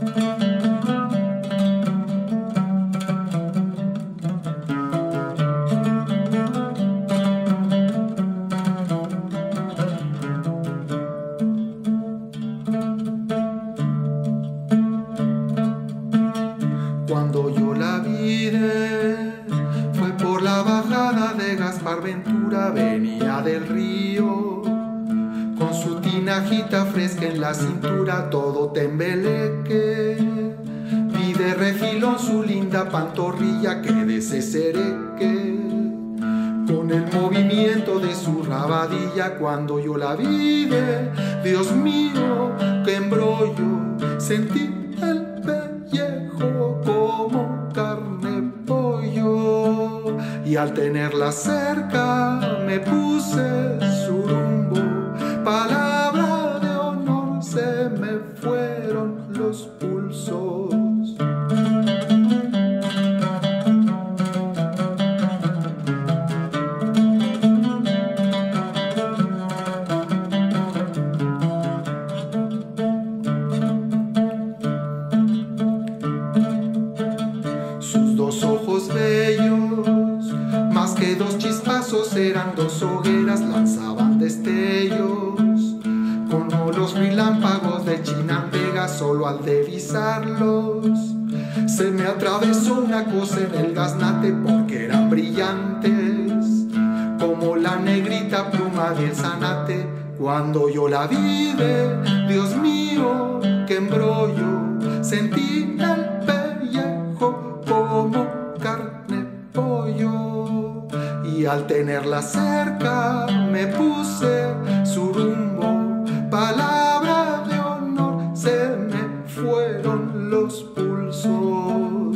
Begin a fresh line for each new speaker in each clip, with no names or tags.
Cuando yo la vi fue por la bajada de Gaspar Ventura, venía del río con su tinajita fresca en la cintura, todo tembeleque. Vi de refilón su linda pantorrilla que de cesereque, con el movimiento de su rabadilla. Cuando yo la vi, Dios mío, qué embrollo, sentí el pellejo como carne pollo, y al tenerla cerca me puse su rumbo. Palabra de honor, se me fueron los pulsos. Sus dos ojos bellos, más que dos chispazos, eran dos hogueras, lanzaban destellos como los relámpagos de Chinandega. Solo al divisarlos se me atravesó una cosa en el gaznate, porque eran brillantes como la negrita pluma del zanate. Cuando yo la vi, Dios mío, qué embrollo, sentí el pellejo como carne pollo, y al tenerla cerca me puse su rumbo. Palabra de honor, se me fueron los pulsos.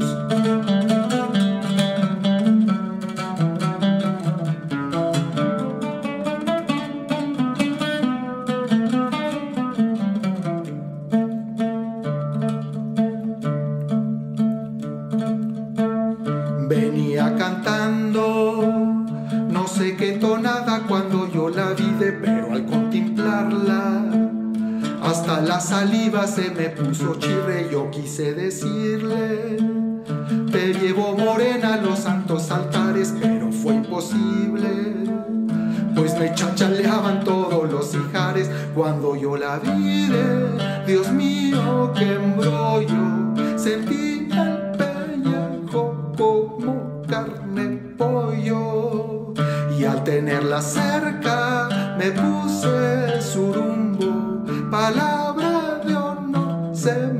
Venía cantando no sé qué tonada cuando yo la vi, pero al contemplarla hasta la saliva se me puso chirre. Yo quise decirle: te llevo morena a los santos altares, pero fue imposible, pues me chachaleaban todos los ijares. Cuando yo la vi, Dios mío, qué embrollo, sentí el pellejo como carne pollo, y al tenerla cerca me puse su rumbo. Palabra de honor, se